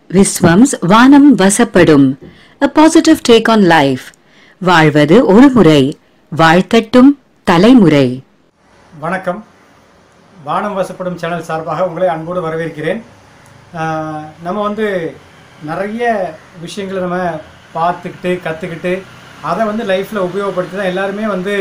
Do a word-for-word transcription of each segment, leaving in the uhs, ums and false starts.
விஸ்வம்ஸ் வானம் வசப்படும். A positive take on life. வாழ்வது ஒரு முறை, வாழ்த்தட்டும் தலைமுறை. வணக்கம். வானம் வசப்படும் சேனல் சார்பாக உங்களை அன்போடு வரவேற்கிறேன். நம்ம வந்து நிறைய விஷயங்களை நம்ம பார்த்துக்கிட்டு கற்றுக்கிட்டு அதை வந்து லைஃப்பில் உபயோகப்படுத்தி தான் எல்லாருமே வந்து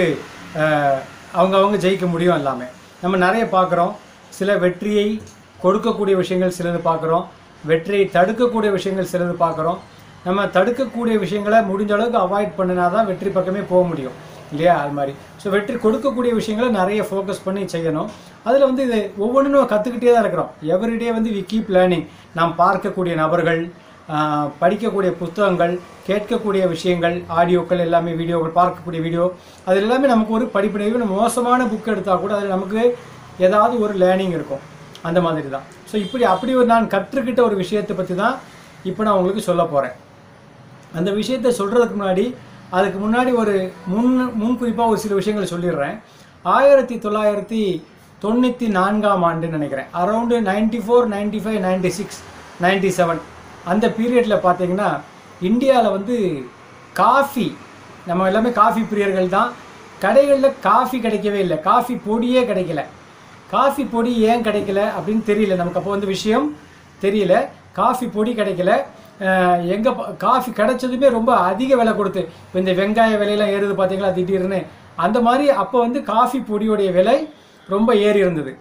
அவங்கவுங்க ஜெயிக்க முடியும். எல்லாமே நம்ம நிறைய பார்க்குறோம். சில வெற்றியை கொடுக்கக்கூடிய விஷயங்கள் சிலது பார்க்குறோம், வெற்றியை தடுக்கக்கூடிய விஷயங்கள் சிலது பார்க்குறோம். நம்ம தடுக்கக்கூடிய விஷயங்களை முடிஞ்ச அளவுக்கு அவாய்ட் பண்ணினா தான் வெற்றி பக்கமே போக முடியும் இல்லையா? அது மாதிரி ஸோ வெற்றி கொடுக்கக்கூடிய விஷயங்களை நிறைய ஃபோக்கஸ் பண்ணி செய்யணும். அதில் வந்து இது ஒவ்வொன்றும் கற்றுக்கிட்டே தான் இருக்கிறோம். எவ்ரிடே வந்து வி கீப் லேர்னிங். நாம் பார்க்கக்கூடிய நபர்கள், படிக்கக்கூடிய புத்தகங்கள், கேட்கக்கூடிய விஷயங்கள், ஆடியோக்கள் எல்லாமே, வீடியோக்கள், பார்க்கக்கூடிய வீடியோ, அது எல்லாமே நமக்கு ஒரு படிப்பினைவு. நம்ம மோசமான புக் எடுத்தால் கூட அதில் நமக்கு ஏதாவது ஒரு லேர்னிங் இருக்கும். அந்த மாதிரி தான். ஸோ இப்படி அப்படி ஒரு நான் கற்றுக்கிட்ட ஒரு விஷயத்தை பற்றி தான் இப்போ நான் உங்களுக்கு சொல்ல போகிறேன். அந்த விஷயத்தை சொல்கிறதுக்கு முன்னாடி அதுக்கு முன்னாடி ஒரு முன் முன்குறிப்பாக ஒரு சில விஷயங்களை சொல்லிடுறேன். ஆயிரத்தி தொள்ளாயிரத்தி தொண்ணூற்றி நான்காம் ஆண்டுன்னு நினைக்கிறேன், around ninety four ninety five ninety six ninety seven அந்த பீரியடில் பார்த்தீங்கன்னா இந்தியாவில் வந்து காஃபி, நம்ம எல்லாமே காஃபி பிரியர்கள் தான். கடைகளில் காஃபி கிடைக்கவே இல்லை, காஃபி பொடியே கிடைக்கல. காஃபி பொடி ஏன் கிடைக்கல அப்படின்னு தெரியல நமக்கு. அப்போ வந்து விஷயம் தெரியல. காஃபி பொடி கிடைக்கல. எங்கே காஃபி கிடைச்சதுமே ரொம்ப அதிக விலை கொடுத்து, இப்போ இந்த வெங்காய விலையெல்லாம் ஏறுது பார்த்தீங்களா திடீர்னு, அந்த மாதிரி அப்போ வந்து காஃபி பொடியோடைய விலை ரொம்ப ஏறி இருந்தது.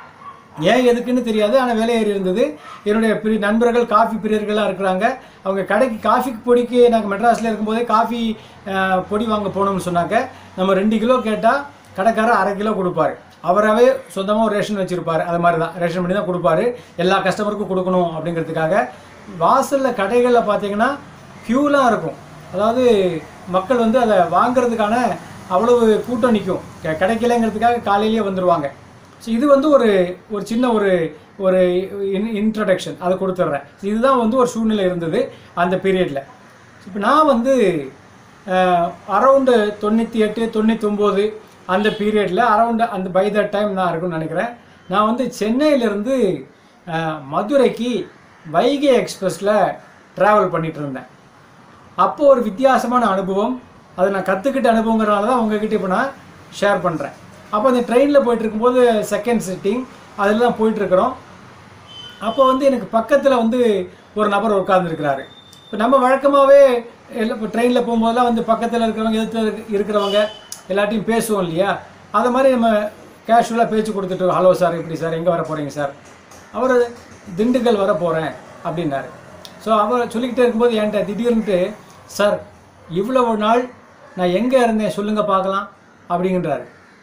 ஏன் எதுக்குன்னு தெரியாது, ஆனால் விலை ஏறி இருந்தது. என்னுடைய பிரி நண்பர்கள் காஃபி பிரியர்களாக இருக்கிறாங்க. அவங்க கடைக்கு காஃபி பொடிக்கு நாங்கள் மெட்ராஸில் இருக்கும்போதே காஃபி பொடி வாங்க போனோம்னு சொன்னாங்க. நம்ம ரெண்டு கிலோ கேட்டால் கடைக்காரர் அரை கிலோ கொடுப்பாரு. அவராகவே சொந்தமாக ஒரு ரேஷன் வச்சுருப்பார். அது மாதிரி தான் ரேஷன் பண்ணி தான் கொடுப்பாரு, எல்லா கஸ்டமருக்கும் கொடுக்கணும் அப்படிங்கிறதுக்காக. வாசலில் கடைகளில் பார்த்தீங்கன்னா க்யூலாம் இருக்கும். அதாவது மக்கள் வந்து அதை வாங்கிறதுக்கான அவ்வளவு கூட்டம் நிற்கும். கிடைக்கலங்கிறதுக்காக காலையிலேயே வந்துடுவாங்க. ஸோ இது வந்து ஒரு ஒரு சின்ன ஒரு ஒரு இன் இன்ட்ரடக்ஷன் அதை கொடுத்துட்றேன். இதுதான் வந்து ஒரு சூழ்நிலை இருந்தது அந்த பீரியடில். இப்போ நான் வந்து அரௌண்டு தொண்ணூற்றி எட்டு தொண்ணூத்தொம்போது அந்த பீரியடில் அரௌண்டு அந்த பை த டைம் நான் இருக்குன்னு நினைக்கிறேன். நான் வந்து சென்னையிலேருந்து மதுரைக்கு வைகை எக்ஸ்பிரஸில் ட்ராவல் பண்ணிகிட்டு இருந்தேன். அப்போது ஒரு வித்தியாசமான அனுபவம், அதை நான் கற்றுக்கிட்ட அனுபவங்கிறனால தான் உங்ககிட்ட இப்போ நான் ஷேர் பண்ணுறேன். அப்போ அந்த ட்ரெயினில் போயிட்டுருக்கும்போது செகண்ட் சிட்டிங் அதில் தான் போயிட்டுருக்குறோம். அப்போ வந்து எனக்கு பக்கத்தில் வந்து ஒரு நபர் உட்கார்ந்துருக்கிறாரு. இப்போ நம்ம வழக்கமாகவே எல்லாம் இப்போ ட்ரெயினில் போகும்போதெல்லாம் வந்து பக்கத்தில் இருக்கிறவங்க எதிர்த்து இருக்கிறவங்க எல்லாத்தையும் பேசுவோம் இல்லையா? அதை மாதிரி நம்ம கேஷுவலாக பேச்சு கொடுத்துட்டு, ஹலோ சார், எப்படி சார், எங்கே வர போகிறீங்க சார்? அவர் திண்டுக்கல் வர போகிறேன் அப்படின்னாரு. ஸோ அவர் சொல்லிக்கிட்டே இருக்கும்போது என்கிட்ட திடீர்னுட்டு, சார் இவ்வளவு நாள் நான் எங்கே இருந்தேன் சொல்லுங்கள் பார்க்கலாம் அப்படிங்கிறாரு.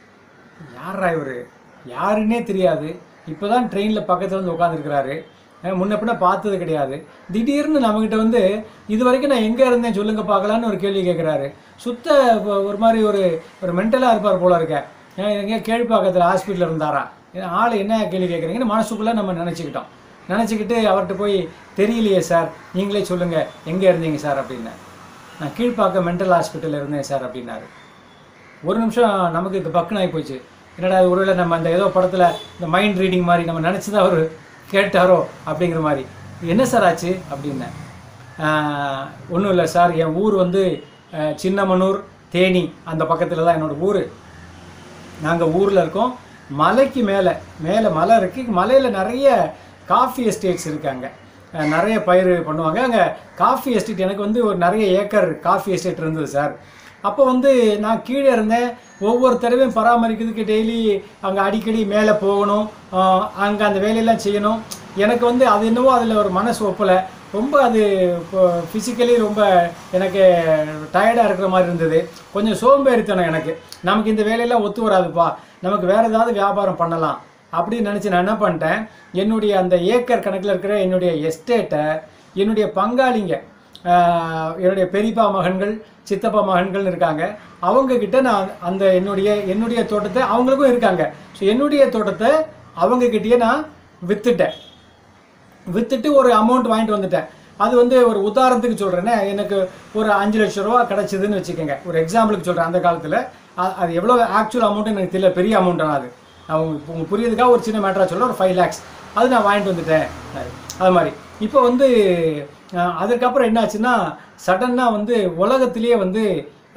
யாரா இவர், யாருன்னே தெரியாது. இப்போ தான் ட்ரெயினில் பக்கத்தில் வந்து உட்காந்துருக்கிறாரு, முன்ன பின்ன பார்த்தது கிடையாது. திடீர்னு நம்மக்கிட்ட வந்து இது வரைக்கும் நான் எங்கே இருந்தேன் சொல்லுங்கள் பார்க்கலான்னு ஒரு கேள்வி கேட்குறாரு. சுத்த ஒரு மாதிரி ஒரு ஒரு மென்டலாக இருப்பார் போல இருக்க. எங்கே கேள்விப்பாக்கத்தில் ஹாஸ்பிட்டலில் இருந்தாரா, ஆள் என்ன கேள்வி கேட்குறீங்கன்னு மனசுக்குள்ளே நம்ம நினச்சிக்கிட்டோம். நினச்சிக்கிட்டு அவர்கிட்ட போய், தெரியலையே சார், நீங்களே சொல்லுங்கள் எங்கே இருந்தீங்க சார் அப்படின்னேன். நான் கீழ்ப்பாக்க மென்டல் ஹாஸ்பிட்டலில் இருந்தேன் சார் அப்படின்னாரு. ஒரு நிமிஷம் நமக்கு இது பக்குன்னு ஆகி போச்சு. என்னடா ஒருவேளை நம்ம அந்த ஏதோ படத்தில் இந்த மைண்ட் ரீடிங் மாதிரி நம்ம நினச்சதா அவர் கேட்டாரோ அப்படிங்கிற மாதிரி. என்ன சார் ஆச்சு அப்படின்னேன். ஒன்றும் இல்லை சார், என் ஊர் வந்து சின்னமனூர், தேனி அந்த பக்கத்தில் தான் என்னோடய ஊர். நாங்கள் ஊரில் இருக்கோம், மலைக்கு மேலே மேலே மலை இருக்குது. மலையில் நிறைய காஃபி எஸ்டேட்ஸ் இருக்காங்க, நிறைய பயிர் பண்ணுவாங்க அங்கே. காஃபி எஸ்டேட் எனக்கு வந்து ஒரு நிறைய ஏக்கர் காஃபி எஸ்டேட் இருந்தது சார். அப்போ வந்து நான் கீழே இருந்தேன். ஒவ்வொரு தடவையும் பராமரிக்கிறதுக்கு டெய்லி அங்கே அடிக்கடி மேலே போகணும், அங்கே அந்த வேலையெல்லாம் செய்யணும். எனக்கு வந்து அது என்னவோ அதில் ஒரு மனசு ஒப்பலை. ரொம்ப அது ஃபிசிக்கலி ரொம்ப எனக்கு டயர்டாக இருக்கிற மாதிரி இருந்தது. கொஞ்சம் சோம்பேறித்தனம் எனக்கு. நமக்கு இந்த வேலையெல்லாம் ஒத்து வராதுப்பா, நமக்கு வேறு ஏதாவது வியாபாரம் பண்ணலாம் அப்படின்னு நினச்சி நான் என்ன பண்ணிட்டேன், என்னுடைய அந்த ஏக்கர் கணக்கில் இருக்கிற என்னுடைய எஸ்டேட்டை என்னுடைய பங்காளிங்க, என்னுடைய பெரியப்பா மகன்கள், சித்தப்பா மகன்கள் இருக்காங்க, அவங்கக்கிட்ட நான் அந்த என்னுடைய என்னுடைய தோட்டத்தை, அவங்களுக்கும் இருக்காங்க, ஸோ என்னுடைய தோட்டத்தை அவங்கக்கிட்டேயே நான் விற்றுட்டேன். விற்றுட்டு ஒரு அமௌண்ட் வாங்கிட்டு வந்துட்டேன். அது வந்து ஒரு உதாரணத்துக்கு சொல்கிறேன்னா, எனக்கு ஒரு அஞ்சு லட்ச ரூபா கிடச்சிதுன்னு வச்சுக்கோங்க, ஒரு எக்ஸாம்பிளுக்கு சொல்கிறேன். அந்த காலத்தில் அது எவ்வளோ ஆக்சுவல் அமௌண்ட்டு எனக்கு தெரியல, பெரிய அமௌண்ட்டான அது நான் உங்களுக்கு உங்கள் புரியுதுக்காக ஒரு சின்ன மேட்டராக சொல்ல, ஒரு ஃபைவ் லேக்ஸ் அது நான் வாங்கிட்டு வந்துட்டேன். அது மாதிரி இப்போ வந்து அதுக்கப்புறம் என்னாச்சுன்னா சடனாக வந்து உலகத்திலேயே வந்து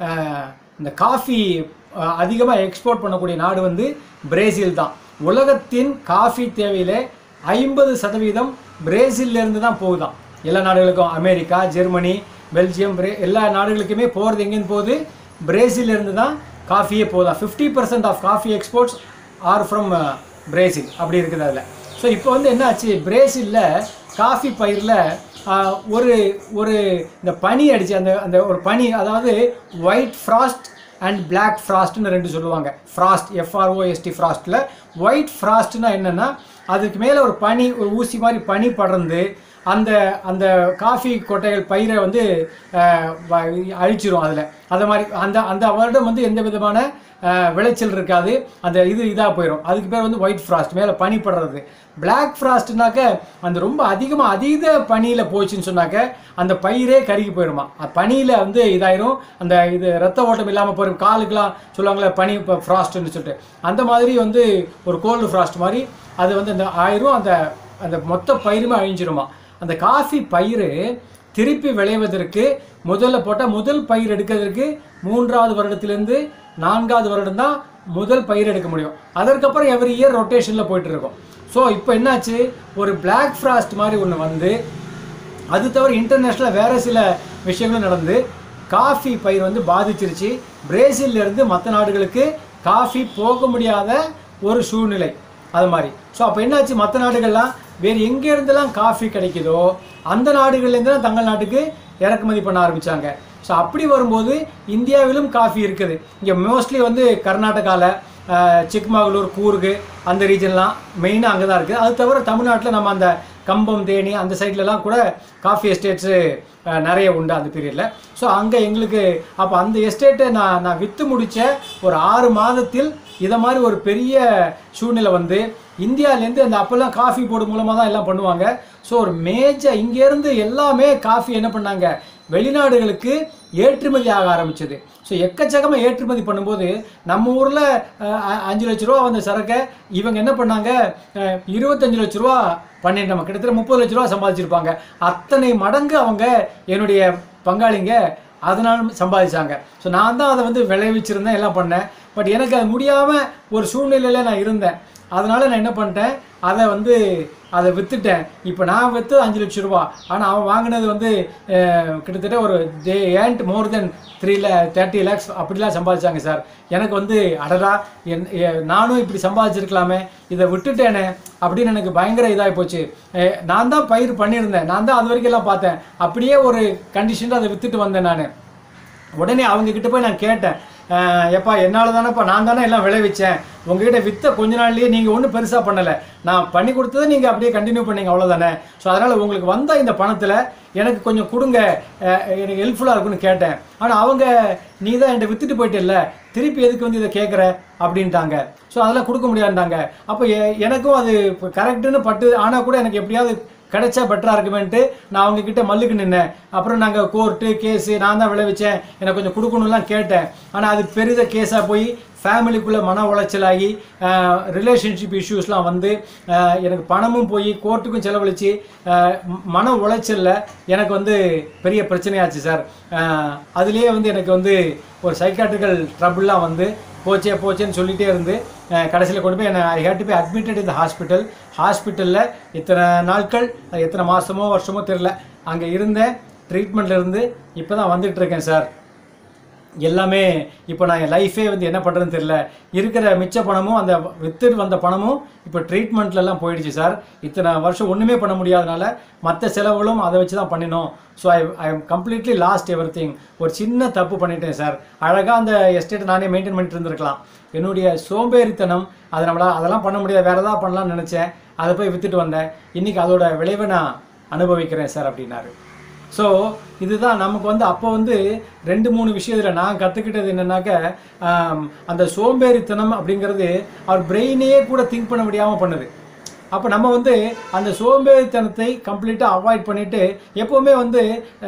இந்த காஃபி அதிகமாக எக்ஸ்போர்ட் பண்ணக்கூடிய நாடு வந்து பிரேசில் தான். உலகத்தின் காஃபி தேவையில் ஐம்பது சதவீதம் பிரேசிலிருந்து தான் போகுதான் எல்லா நாடுகளுக்கும். அமெரிக்கா, ஜெர்மனி, பெல்ஜியம், பிரே எல்லா நாடுகளுக்குமே போகிறது எங்கேருந்து போகுது? பிரேசிலிருந்து தான் காஃபியே போகுதா. Fifty percent of coffee exports are from Brazil அப்படி இருக்குது அதில். ஸோ இப்போ வந்து என்ன ஆச்சு, பிரேசிலில் காஃபி பயிரில் ஒரு ஒரு இந்த பனி அடிச்சு அந்த அந்த ஒரு பனி, அதாவது ஒயிட் ஃப்ராஸ்ட் அண்ட் பிளாக் ஃப்ராஸ்ட்னு ரெண்டு சொல்லுவாங்க. ஃப்ராஸ்ட் எஃப்ஆர்ஓஎஸ்டி ஃப்ராஸ்ட்டில் ஒயிட் ஃப்ராஸ்ட்னா என்னென்னா அதுக்கு மேலே ஒரு பனி, ஒரு ஊசி மாதிரி பனி படர்ந்து அந்த அந்த காஃபி கொட்டைகள் பயிரை வந்து அழிச்சிரும் அதில். அது மாதிரி அந்த அந்த வருடம் வந்து எந்த விதமான விளைச்சல் இருக்காது, அந்த இது இதாக போயிடும். அதுக்கு பேர் வந்து ஒயிட் ஃப்ராஸ்ட், மேலே பனி படுறது. பிளாக் ஃப்ராஸ்ட்னாக்க அந்த ரொம்ப அதிகமாக அதீத பனியில் போச்சுன்னு சொன்னாக்க அந்த பயிரே கருகி போயிடுமா. பனியில் வந்து இதாயிரும், அந்த இது ரத்த ஓட்டம் இல்லாமல் போயிடும். காலுக்கெலாம் சொல்லுவாங்களே பனி இப்போ ஃப்ராஸ்ட்னு சொல்லிட்டு, அந்த மாதிரி வந்து ஒரு கோல்டு ஃப்ராஸ்ட் மாதிரி அது வந்து அந்த ஆயிரும், அந்த அந்த மொத்த பயிருமே அழிஞ்சிருமா. அந்த காஃபி பயிர் திருப்பி விளைவதற்கு முதல்ல போட்டால் முதல் பயிர் எடுக்கிறதுக்கு மூன்றாவது வருடத்திலேருந்து நான்காவது வருடம் தான் முதல் பயிர் எடுக்க முடியும். அதற்கப்புறம் எவ்ரி இயர் ரொட்டேஷனில் போயிட்டு இருக்கும். ஸோ இப்போ என்னாச்சு, ஒரு பிளாக் ஃப்ராஸ்ட் மாதிரி ஒன்று வந்து அது தவிர இன்டர்நேஷ்னலாக வேறு சில விஷயங்களும் நடந்து காஃபி பயிர் வந்து பாதிச்சிருச்சு. பிரேசிலிருந்து மற்ற நாடுகளுக்கு காஃபி போக முடியாத ஒரு சூழ்நிலை அது மாதிரி. ஸோ அப்போ என்னாச்சு, மற்ற நாடுகள்லாம் வேறு எங்கேருந்தெல்லாம் காஃபி கிடைக்குதோ அந்த நாடுகள்லேருந்து தான் தங்கள் நாட்டுக்கு இறக்குமதி பண்ண ஆரம்பித்தாங்க. ஸோ அப்படி வரும்போது இந்தியாவிலும் காஃபி இருக்குது. இங்கே மோஸ்ட்லி வந்து கர்நாடகாவில், சிக்மகளூர், கூர்கு அந்த ரீஜன்லாம் மெயினாக அங்கே தான் இருக்குது. அது தவிர தமிழ்நாட்டில் நம்ம அந்த கம்பம், தேனி அந்த சைட்லலாம் கூட காஃபி எஸ்டேட்ஸு நிறைய உண்டு அந்த பீரியடில். ஸோ அங்கே எங்களுக்கு அப்போ அந்த எஸ்டேட்டை நான் நான் விற்று முடித்த ஒரு ஆறு மாதத்தில் இதை மாதிரி ஒரு பெரிய சூழ்நிலை வந்து இந்தியாவிலேருந்து அந்த அப்போல்லாம் காஃபி போர்டு மூலமாக தான் எல்லாம் பண்ணுவாங்க. ஸோ ஒரு மேஜர் இங்கேருந்து எல்லாமே காஃபி என்ன பண்ணாங்க, வெளிநாடுகளுக்கு ஏற்றுமதி ஆக ஆரம்பிச்சது. ஸோ எக்கச்சக்கமாக ஏற்றுமதி பண்ணும்போது நம்ம ஊரில் அஞ்சு லட்ச ரூபா வந்த சரக்கை இவங்க என்ன பண்ணாங்க, இருபத்தஞ்சு லட்ச ரூபா பண்ணிட்டு நம்ம கிட்டத்தட்ட முப்பது லட்ச ரூபா சம்பாதிச்சிருப்பாங்க. அத்தனை மடங்கு அவங்க என்னுடைய பங்காளிங்க அதனால சம்பாதிச்சாங்க. ஸோ நான் தான் அதை வந்து விளைவிச்சிருந்தேன், எல்லாம் பண்ணேன். பட் எனக்கு அது முடியாமல் ஒரு சூழ்நிலையில் நான் இருந்தேன். அதனால் நான் என்ன பண்ணிட்டேன், அதை வந்து அதை விற்றுட்டேன். இப்போ நான் விற்று அஞ்சு லட்ச ரூபா, ஆனால் அவன் வாங்கினது வந்து கிட்டத்தட்ட ஒரு they earned more than three லே தேர்ட்டி லேக்ஸ் அப்படிலாம் சம்பாதிச்சாங்க சார். எனக்கு வந்து அடடா என் நானும் இப்படி சம்பாதிச்சிருக்கலாமே, இதை விட்டுட்டேனே அப்படின்னு எனக்கு பயங்கர இதாகி போச்சு. நான் தான் பயிர் பண்ணியிருந்தேன், நான் தான் அது வரைக்கும் எல்லாம் பார்த்தேன். அப்படியே ஒரு கண்டிஷனில் அதை விற்றுட்டு வந்தேன் நான். உடனே அவங்கக்கிட்ட போய் நான் கேட்டேன், எப்பா என்னால் தானேப்பா, நான் தானே எல்லாம் விளைவிச்சேன், உங்ககிட்ட விற்ற கொஞ்ச நாள்லேயே நீங்கள் ஒன்றும் பெருசாக பண்ணலை, நான் பண்ணி கொடுத்ததை நீங்கள் அப்படியே கண்டினியூ பண்ணீங்க, அவ்வளோதானே. ஸோ அதனால் உங்களுக்கு வந்த இந்த பணத்தில் எனக்கு கொஞ்சம் கொடுங்க, எனக்கு ஹெல்ப்ஃபுல்லாக இருக்குன்னு கேட்டேன். ஆனால் அவங்க நீ தான் என்கிட்ட விற்றுட்டு போயிட்டில்ல, திருப்பி எதுக்கு வந்து இதை கேட்குற அப்படின்ட்டாங்க. ஸோ அதெல்லாம் கொடுக்க முடியாதுட்டாங்க. அப்போ எனக்கும் அது கரெக்டுன்னு பட்டு, ஆனால் கூட எனக்கு எப்படியாவது கிடைச்சா பெட்டராக இருக்குமேன்ட்டு நான் அவங்கக்கிட்ட மல்லுக்கு நின்னேன். அப்புறம் நாங்கள் கோர்ட்டு கேஸு, நான் தான் விளைவிச்சேன், எனக்கு கொஞ்சம் கொடுக்கணும்லாம் கேட்டேன். ஆனால் அது பெரிய கேஸாக போய் ஃபேமிலிக்குள்ளே மன உளைச்சலாகி ரிலேஷன்ஷிப் இஷ்யூஸ்லாம் வந்து எனக்கு பணமும் போய் கோர்ட்டுக்கும் செலவழித்து மன உளைச்சலில் எனக்கு வந்து பெரிய பிரச்சனையாச்சு சார். அதுலேயே வந்து எனக்கு வந்து ஒரு சைக்காட்ரிக்கல் ட்ரபிள்லாம் வந்து போச்சே போச்சேன்னு சொல்லிகிட்டே இருந்து கடைசியில் கொண்டு போய் என்னை I had to be admitted in the hospital. ஹாஸ்பிட்டலில் இத்தனை நாட்கள், எத்தனை மாதமோ வருஷமோ தெரில, அங்கே இருந்தேன். ட்ரீட்மெண்ட்டில் இருந்து இப்போ தான் வந்துட்டுருக்கேன் சார். எல்லாமே இப்போ நான் என் லைஃபே வந்து என்ன பண்ணுறதுன்னு தெரில. இருக்கிற மிச்ச பணமும் அந்த வித்துட்டு வந்த பணமும் இப்போ ட்ரீட்மெண்ட்லலாம் போயிடுச்சு சார். இத்தனை வருஷம் ஒன்றுமே பண்ண முடியாதனால மற்ற செலவுகளும் அதை வச்சு தான் பண்ணினோம். So I I am completely lost everything. ஒரு சின்ன தப்பு பண்ணிட்டேன் சார். அழகாக அந்த எஸ்டேட்டை நானே மெயின்டைன் பண்ணிட்டு இருந்திருக்கலாம். என்னுடைய சோம்பேறித்தனம் அதை நம்மளால் அதெல்லாம் பண்ண முடியாது, வேறு எதாவது பண்ணலாம்னு நினச்சேன். அதை போய் விற்றுட்டு வந்தேன். இன்றைக்கி அதோட விளைவை நான் அனுபவிக்கிறேன் சார் அப்படின்னாரு. ஸோ இதுதான் நமக்கு வந்து அப்போ வந்து ரெண்டு மூணு விஷயத்தில் நான் கற்றுக்கிட்டது என்னென்னாக்க, அந்த சோம்பேறித்தனம் அப்படிங்கிறது அவர் பிரெயினையே கூட திங்க் பண்ண முடியாமல் பண்ணுது. அப்போ நம்ம வந்து அந்த சோம்பேறித்தனத்தை கம்ப்ளீட்டாக அவாய்ட் பண்ணிவிட்டு எப்போவுமே வந்து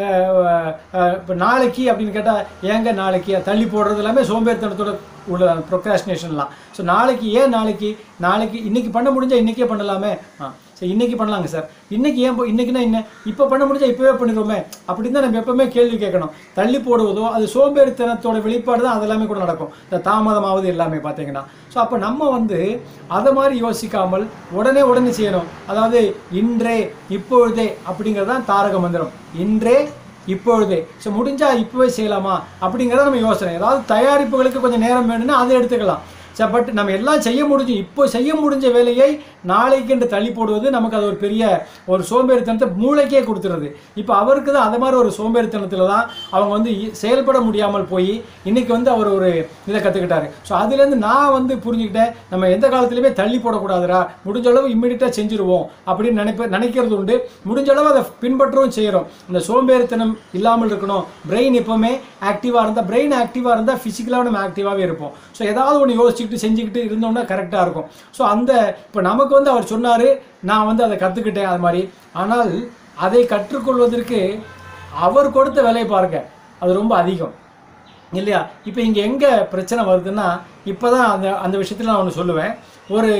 இப்போ நாளைக்கு அப்படின்னு கேட்டால் ஏங்க நாளைக்கு தள்ளி போடுறது எல்லாமே சோம்பேறித்தனத்தோட உள்ள ப்ரொக்ராஸ்டினேஷன்லாம். ஸோ நாளைக்கு ஏன் நாளைக்கு நாளைக்கு இன்றைக்கி பண்ண முடிஞ்சால் இன்றைக்கே பண்ணலாமே. ஆ சரி இன்னைக்கு பண்ணலாங்க சார், இன்னைக்கு ஏன் இன்னைக்குன்னா என்ன, இப்போ பண்ண முடிஞ்சா இப்போவே பண்ணிடுவோமே அப்படின்னு தான் நம்ம எப்பவுமே கேள்வி கேட்கணும். தள்ளி போடுவதோ அது சோம்பேறித்தனத்தோட வெளிப்பாடு தான், அதெல்லாமே கூட நடக்கும். இந்த தாமதமாவது எல்லாமே பார்த்தீங்கன்னா. ஸோ அப்போ நம்ம வந்து அதை மாதிரி யோசிக்காமல் உடனே உடனே செய்யணும். அதாவது இன்றே இப்பொழுதே அப்படிங்கிறது தான் தாரக மந்திரம். இன்றே இப்பொழுதே. ஸோ முடிஞ்சால் இப்போவே செய்யலாமா அப்படிங்கிறத நம்ம யோசனை. ஏதாவது தயாரிப்புகளுக்கு கொஞ்சம் நேரம் வேணும்னா அதை எடுத்துக்கலாம். சார் பட் நம்ம எல்லாம் செய்ய முடிஞ்சு இப்போ செய்ய முடிஞ்ச வேலையை நாளைக்கு என்று தள்ளி போடுவது நமக்கு அது ஒரு பெரிய ஒரு சோம்பேறித்தனத்தை மூளைக்கே கொடுத்துருது. இப்போ அவருக்கு தான் அது மாதிரி ஒரு சோம்பேறித்தனத்தில் தான் அவங்க வந்து செயல்பட முடியாமல் போய் இன்றைக்கி வந்து அவர் ஒரு இதை கற்றுக்கிட்டாரு. ஸோ அதுலேருந்து நான் வந்து புரிஞ்சுக்கிட்டேன், நம்ம எந்த காலத்துலையுமே தள்ளி போடக்கூடாதுரா, முடிஞ்ச அளவு இம்மிடியட்டாக செஞ்சுருவோம் அப்படின்னு நினைப்ப நினைக்கிறது உண்டு. முடிஞ்ச அளவு அதை பின்பற்றவும் செய்கிறோம். இந்த சோம்பேறித்தனம் இல்லாமல் இருக்கணும். பிரெயின் எப்போவுமே ஆக்டிவாக இருந்தால், பிரெயின் ஆக்டிவாக இருந்தால் ஃபிசிக்கலாக நம்ம ஆக்டிவாகவே இருப்போம். ஸோ ஏதாவது ஒன்று யோசிச்சுக்கிட்டு செஞ்சுக்கிட்டு இருந்தோம்னா கரெக்டாக இருக்கும். ஸோ அந்த இப்போ நமக்கு வந்து அவர் சொன்னார், நான் வந்து அதை கற்றுக்கிட்டேன் அது மாதிரி. ஆனால் அதை கற்றுக்கொள்வதற்கு அவர் கொடுத்த வேலையை பாருங்க, அது ரொம்ப அதிகம் இல்லையா? இப்போ இங்கே எங்கே பிரச்சனை வருதுன்னா, இப்போ தான் அந்த அந்த விஷயத்தில் நான் ஒன்று சொல்லுவேன். ஒரு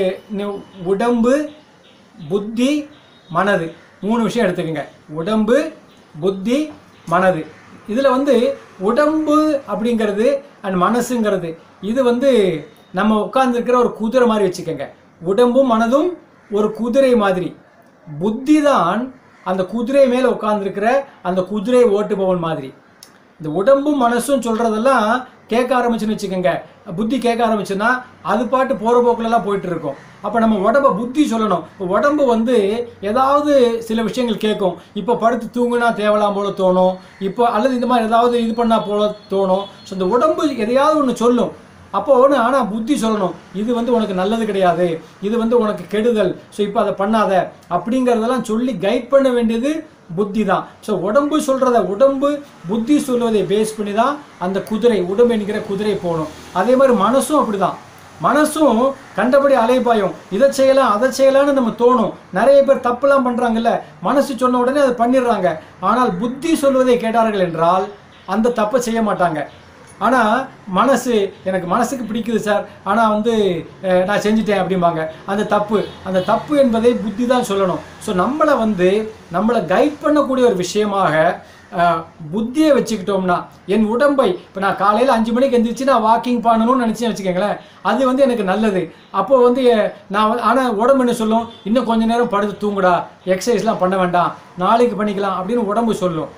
உடம்பு, புத்தி, மனது, மூணு விஷயம் எடுத்துக்கோங்க. உடம்பு, புத்தி, மனது. இதில் வந்து உடம்பு அப்படிங்கிறது அண்ட் மனசுங்கிறது இது வந்து நம்ம உட்கார்ந்துருக்கிற ஒரு குதிரை மாதிரி வச்சுக்கோங்க. உடம்பும் மனதும் ஒரு குதிரை மாதிரி. புத்தி தான் அந்த குதிரை மேலே உட்கார்ந்துருக்கிற அந்த குதிரை ஓட்டுபவன் மாதிரி. இந்த உடம்பும் மனசும் சொல்கிறதெல்லாம் கேட்க ஆரம்பிச்சுன்னு வச்சுக்கோங்க, புத்தி கேட்க ஆரம்பிச்சுன்னா அது பாட்டு போகிற போக்கிலலாம் போயிட்டு இருக்கும். அப்போ நம்ம உடம்பை புத்தி சொல்லணும். இப்போ உடம்பு வந்து ஏதாவது சில விஷயங்கள் கேட்கும். இப்போ படுத்து தூங்குனா தேவலாம் போல தோணும், இப்போ அல்லது இந்த மாதிரி ஏதாவது இது பண்ணால் போல தோணும். ஸோ இந்த உடம்பு எதையாவது ஒன்று சொல்லும். அப்போ ஒன்று ஆனால் புத்தி சொல்லணும், இது வந்து உனக்கு நல்லது கிடையாது, இது வந்து உனக்கு கெடுதல், ஸோ இப்போ அதை பண்ணாத அப்படிங்கிறதெல்லாம் சொல்லி கைட் பண்ண வேண்டியது புத்தி தான். ஸோ உடம்பு சொல்கிறத, உடம்பு புத்தி சொல்வதை பேஸ் பண்ணி தான் அந்த குதிரை, உடம்பு என்கிற குதிரை போகணும். அதே மாதிரி மனசும் அப்படி தான். மனசும் கண்டபடி அலைபாயும், இதை செய்யலாம் அதை செய்யலாம்னு நம்ம தோணும். நிறைய பேர் தப்புலாம் பண்ணுறாங்கல்ல, மனசு சொன்ன உடனே அதை பண்ணிடுறாங்க. ஆனால் புத்தி சொல்வதை கேட்டார்கள் என்றால் அந்த தப்பை செய்ய மாட்டாங்க. ஆனால் மனசு, எனக்கு மனசுக்கு பிடிக்குது சார், ஆனால் வந்து நான் செஞ்சுட்டேன் அப்படிம்பாங்க. அந்த தப்பு, அந்த தப்பு என்பதை புத்தி தான் சொல்லணும். ஸோ நம்மளை வந்து நம்மளை கைட் பண்ணக்கூடிய ஒரு விஷயமாக புத்தியை வச்சுக்கிட்டோம்னா, என் உடம்பை இப்போ நான் காலையில் அஞ்சு மணிக்கு எந்திரிச்சு நான் வாக்கிங் பண்ணணும்னு நினச்சேன் வச்சுக்கோங்களேன், அது வந்து எனக்கு நல்லது. அப்போது வந்து நான் ஆனால் உடம்பு என்ன சொல்லும், இன்னும் கொஞ்சம் நேரம் படுத்து தூங்குடா, எக்ஸசைஸ்லாம் பண்ண வேண்டாம், நாளைக்கு பண்ணிக்கலாம் அப்படின்னு உடம்பு சொல்லும்.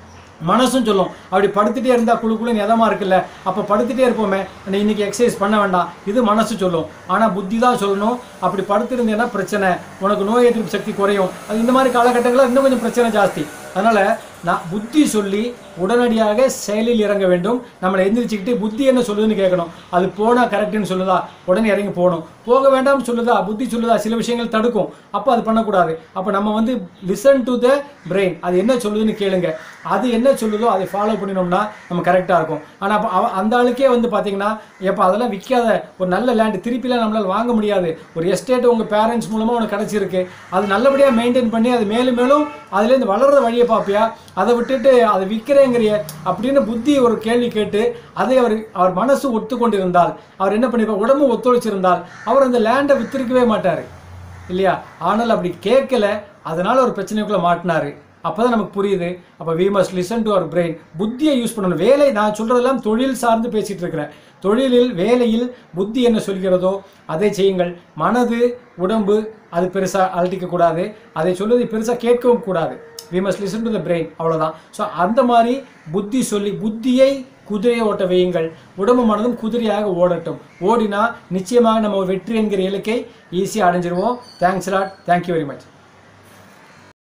மனசும் சொல்லும், அப்படி படுத்துகிட்டே இருந்தால் குழு குழுன்னு எதமாக இருக்குல்ல, அப்போ படுத்துகிட்டே இருப்போமே, இன்றைக்கி எக்ஸசைஸ் பண்ண வேண்டாம், இது மனசு சொல்லும். ஆனால் புத்தி தான் சொல்லணும், அப்படி படுத்துருந்தேன்னா பிரச்சனை, உனக்கு நோய் எதிர்ப்பு சக்தி குறையும். அது இந்த மாதிரி காலகட்டங்களில் இன்னும் கொஞ்சம் பிரச்சனை ஜாஸ்தி. அதனால் நான் புத்தி சொல்லி உடனடியாக செயலில் இறங்க வேண்டும். நம்மளை எந்திரிச்சுக்கிட்டு புத்தி என்ன சொல்லுதுன்னு கேட்கணும். அது போனால் கரெக்டுன்னு சொல்லுதா, உடனே இறங்கி போகணும். போக வேண்டாம்னு சொல்லுதா, புத்தி சொல்லுதா, சில விஷயங்கள் தடுக்கும், அப்போ அது பண்ணக்கூடாது. அப்போ நம்ம வந்து லிசன் டு த பிரெயின், அது என்ன சொல்லுதுன்னு கேளுங்க. அது என்ன சொல்லுதோ அதை ஃபாலோ பண்ணினோம்னா நம்ம கரெக்டாக இருக்கும். ஆனால் அப்போ அவ அந்த ஆளுக்கே வந்து பார்த்தீங்கன்னா, எப்போ அதெல்லாம் விற்காத ஒரு நல்ல லேண்டு திருப்பிலாம் நம்மளால் வாங்க முடியாது, ஒரு எஸ்டேட் உங்கள் பேரண்ட்ஸ் மூலமாக உனக்கு கிடச்சிருக்கு, அது நல்லபடியாக மெயின்டைன் பண்ணி அது மேலும் மேலும் அதுலேருந்து வளர்கிற வழியை பார்ப்பியா, அதை விட்டுட்டு அதை விற்கிறேங்கிறிய அப்படின்னு புத்தி ஒரு கேள்வி கேட்டு அதை அவர் அவர் மனசு ஒத்துக்கொண்டிருந்தால், அவர் என்ன பண்ணிருப்பார், உடம்பு ஒத்துழைச்சிருந்தால் அவர் அந்த லேண்டை வித்திருக்கவே மாட்டார் இல்லையா? ஆனால் அப்படி கேட்கல, அதனால ஒரு பிரச்சனைக்குள்ளே மாட்டினார். அப்போ தான் நமக்கு புரியுது. அப்போ we must listen to our brain. புத்தியை யூஸ் பண்ணணும். வேலை, நான் சொல்கிறதெல்லாம் தொழில் சார்ந்து பேசிகிட்டு இருக்கிறேன். தொழிலில், வேலையில் புத்தி என்ன சொல்கிறதோ அதை செய்யுங்கள். மனது, உடம்பு அது பெருசாக அலட்டிக்கக்கூடாது, அதை சொல்லுவதை பெருசாக கேட்கவும் கூடாது. We must listen to the brain, அவ்வளோதான். ஸோ அந்த மாதிரி புத்தி சொல்லி புத்தியை குதிரையை ஓட்ட வையுங்கள். உடம்பு மனதும் குதிரையாக ஓடட்டும். ஓடினா நிச்சயமாக நம்ம வெற்றி என்கிற இலக்கை ஈஸியாக அடைஞ்சிருவோம். Thanks lot. Thank you very much.